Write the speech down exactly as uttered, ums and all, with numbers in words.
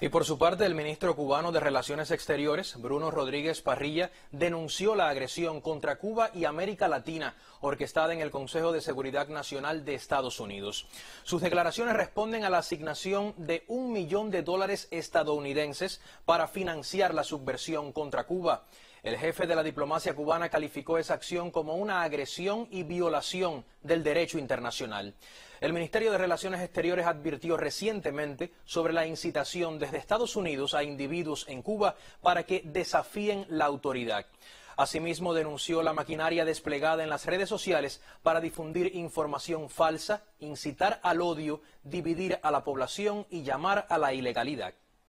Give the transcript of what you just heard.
Y por su parte, el ministro cubano de Relaciones Exteriores, Bruno Rodríguez Parrilla, denunció la agresión contra Cuba y América Latina, orquestada en el Consejo de Seguridad Nacional de Estados Unidos. Sus declaraciones responden a la asignación de un millón de dólares estadounidenses para financiar la subversión contra Cuba. El jefe de la diplomacia cubana calificó esa acción como una agresión y violación del derecho internacional. El Ministerio de Relaciones Exteriores advirtió recientemente sobre la incitación desde Estados Unidos a individuos en Cuba para que desafíen la autoridad. Asimismo, denunció la maquinaria desplegada en las redes sociales para difundir información falsa, incitar al odio, dividir a la población y llamar a la ilegalidad.